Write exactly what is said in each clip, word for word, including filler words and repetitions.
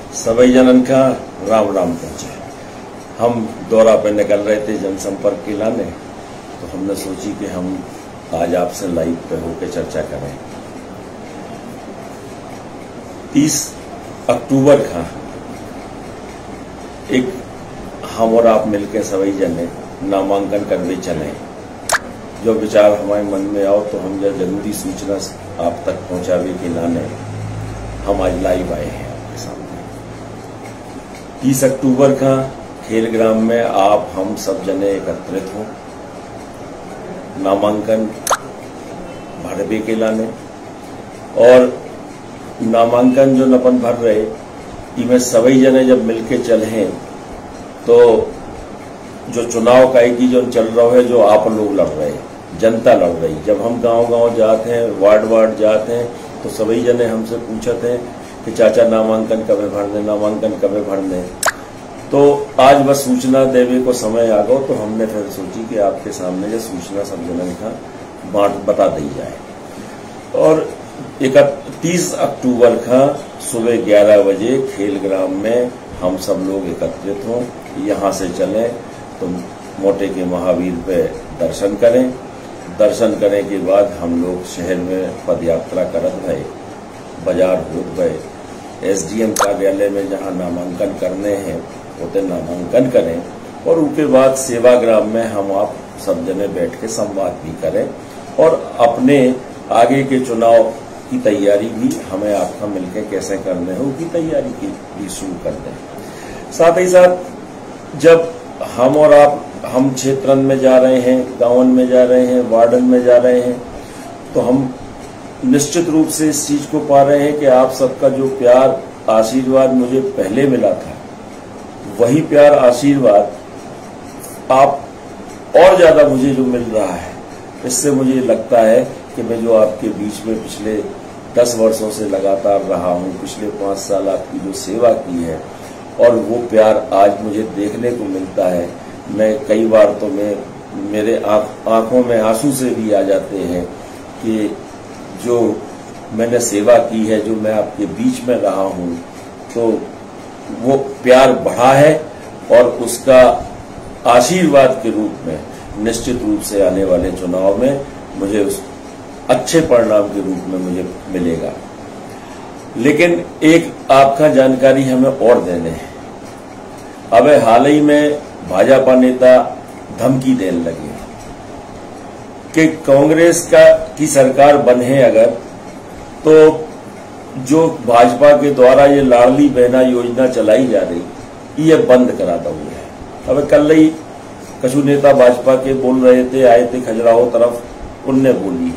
सभी जनन का राम राम पहुंचे। हम दौरा पे निकल रहे थे जनसंपर्क के लाने, तो हमने सोची कि हम आज आपसे लाइव पे होकर चर्चा करें। तीस अक्टूबर का एक हम और आप मिलकर सभी जने नामांकन करने चले। जो विचार हमारे मन में आओ तो हम यह जरूरी सूचना आप तक पहुंचावे के लाने हम आज लाइव आए हैं आपके सामने। तीस अक्टूबर का खेल ग्राम में आप हम सब जने एकत्रित हों नामांकन भरवे के लाने। और नामांकन जो नपन भर रहे इनमें सभी जने जब मिलके चले तो जो चुनाव का की जो चल रहा है, जो आप लोग लड़ रहे जनता लड़ रही। जब हम गांव गांव जाते हैं, वार्ड वार्ड जाते हैं, तो सभी जने हमसे पूछते हैं कि चाचा नामांकन कब भरने, नामांकन कब भरने। तो आज बस सूचना देवे को समय आ गो, तो हमने फिर सोची कि आपके सामने ये सूचना सब जनन का बांट बता दी जाए। और इकतीस अक्टूबर का सुबह ग्यारह बजे खेल ग्राम में हम सब लोग एकत्रित हों। यहाँ से चलें तो मोटे के महावीर पे दर्शन करें। दर्शन करने के बाद हम लोग शहर में पद यात्रा करत भय, बाजार होत भय, एसडीएम कार्यालय में जहाँ नामांकन करने हैं उसे नामांकन करें। और उसके बाद सेवाग्राम में हम आप सब जने बैठ के संवाद भी करें और अपने आगे के चुनाव की तैयारी भी हमें आपका मिलकर कैसे करने हो की तैयारी की भी शुरू कर दें। साथ ही साथ जब हम और आप हम क्षेत्रन में जा रहे हैं, गांवन में जा रहे हैं, वार्डन में जा रहे हैं, तो हम निश्चित रूप से इस चीज को पा रहे हैं कि आप सबका जो प्यार आशीर्वाद मुझे पहले मिला था, वही प्यार आशीर्वाद आप और ज्यादा मुझे जो मिल रहा है। इससे मुझे लगता है कि मैं जो आपके बीच में पिछले दस वर्षों से लगातार रहा हूं, पिछले पांच साल आपकी जो सेवा की है, और वो प्यार आज मुझे देखने को मिलता है। मैं कई बार तो मैं मेरे आंखों में आंसू से भी आ जाते हैं कि जो मैंने सेवा की है, जो मैं आपके बीच में रहा हूं, तो वो प्यार बढ़ा है और उसका आशीर्वाद के रूप में निश्चित रूप से आने वाले चुनाव में मुझे उस अच्छे परिणाम के रूप में मुझे मिलेगा। लेकिन एक आपका जानकारी हमें और देने हैं। अब हाल ही में भाजपा नेता धमकी देने लगे कि कांग्रेस का की सरकार बने अगर, तो जो भाजपा के द्वारा ये लाडली बहना योजना चलाई जा रही ये बंद करा दोगे। अब कल ही कछु नेता भाजपा के बोल रहे थे, आए थे खजुराहो तरफ, उनने बोली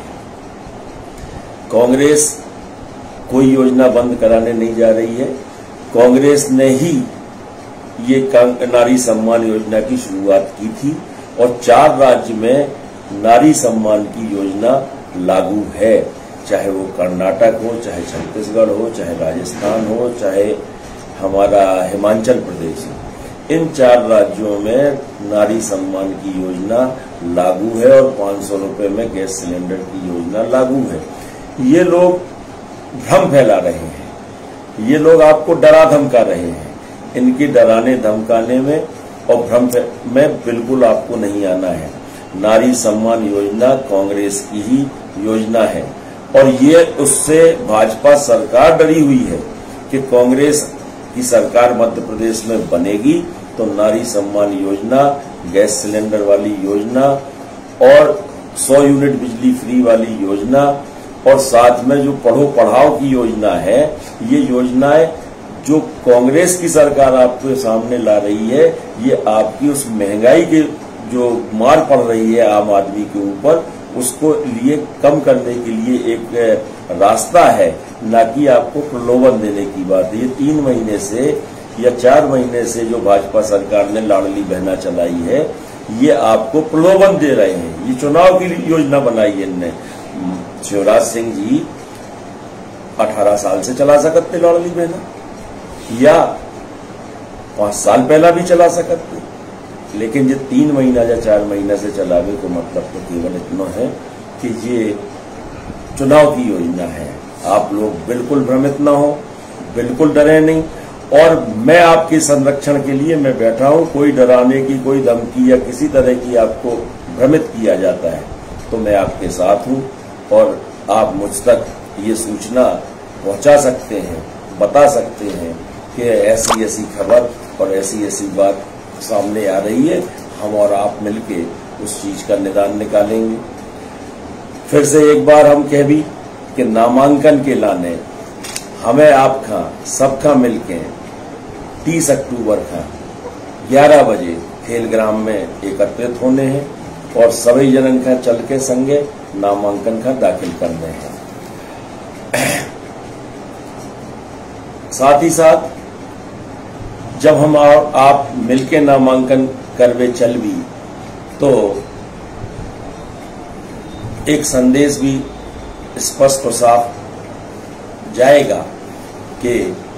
कांग्रेस कोई योजना बंद कराने नहीं जा रही है। कांग्रेस ने ही ये नारी सम्मान योजना की शुरुआत की थी और चार राज्य में नारी सम्मान की योजना लागू है, चाहे वो कर्नाटक हो, चाहे छत्तीसगढ़ हो, चाहे राजस्थान हो, चाहे हमारा हिमाचल प्रदेश हो। इन चार राज्यों में नारी सम्मान की योजना लागू है और पांच सौ रुपए में गैस सिलेंडर की योजना लागू है। ये लोग भ्रम फैला रहे हैं, ये लोग आपको डरा धमका रहे हैं। इनके डराने धमकाने में और भ्रम में बिल्कुल आपको नहीं आना है। नारी सम्मान योजना कांग्रेस की ही योजना है और ये उससे भाजपा सरकार डरी हुई है कि कांग्रेस की सरकार मध्य प्रदेश में बनेगी तो नारी सम्मान योजना, गैस सिलेंडर वाली योजना और सौ यूनिट बिजली फ्री वाली योजना और साथ में जो पढ़ो पढ़ाओ की योजना है, ये योजनाएं जो कांग्रेस की सरकार आपके सामने ला रही है, ये आपकी उस महंगाई के जो मार पड़ रही है आम आदमी के ऊपर, उसको लिए कम करने के लिए एक रास्ता है, ना कि आपको प्रलोभन देने की बात है। ये तीन महीने से या चार महीने से जो भाजपा सरकार ने लाडली बहना चलाई है, ये आपको प्रलोभन दे रहे हैं। ये चुनाव की योजना बनाई है इनने। शिवराज सिंह जी अठारह साल से चला सकते लाडली बहना, या पांच साल पहला भी चला सकते, लेकिन ये तीन महीना या चार महीना से चलावे को मतलब तो केवल इतना है कि ये चुनाव की योजना है। आप लोग बिल्कुल भ्रमित ना हो, बिल्कुल डरे नहीं। और मैं आपके संरक्षण के लिए मैं बैठा हूं। कोई डराने की, कोई धमकी या किसी तरह की आपको भ्रमित किया जाता है तो मैं आपके साथ हूं और आप मुझ तक ये सूचना पहुंचा सकते हैं, बता सकते हैं कि ऐसी ऐसी खबर और ऐसी ऐसी बात सामने आ रही है। हम और आप मिलके उस चीज का निदान निकालेंगे। फिर से एक बार हम कह भी कि नामांकन के लाने हमें आपका सबका मिलके तीस अक्टूबर का ग्यारह बजे खेल ग्राम में एकत्रित होने हैं और सभी जनन का चल के संगे नामांकन का दाखिल करने हैं। साथ ही साथ जब हम आप मिलके नामांकन करवे चल भी तो एक संदेश भी स्पष्ट और साफ जाएगा कि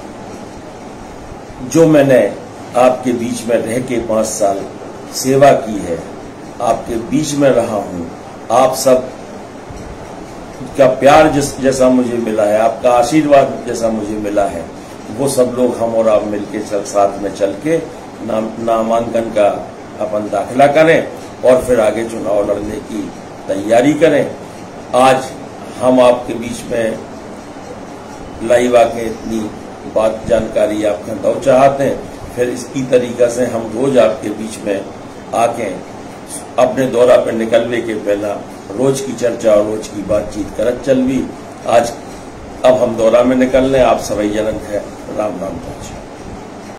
जो मैंने आपके बीच में रह के पांच साल सेवा की है, आपके बीच में रहा हूं, आप सब का प्यार जिस जैसा मुझे मिला है, आपका आशीर्वाद जैसा मुझे मिला है, वो सब लोग हम और आप मिलके चल साथ में चल के नाम, नामांकन का अपन दाखिला करें और फिर आगे चुनाव लड़ने की तैयारी करें। आज हम आपके बीच में लाइव आके इतनी बात जानकारी आपका दो चाहते हैं, फिर इसकी तरीका से हम रोज आपके बीच में आके अपने दौरा पर निकलने के पहला रोज की चर्चा और रोज की बातचीत करत चल भी। आज अब हम दौरा में निकलने, आप सभी जनन है। राम राम पहुंचे।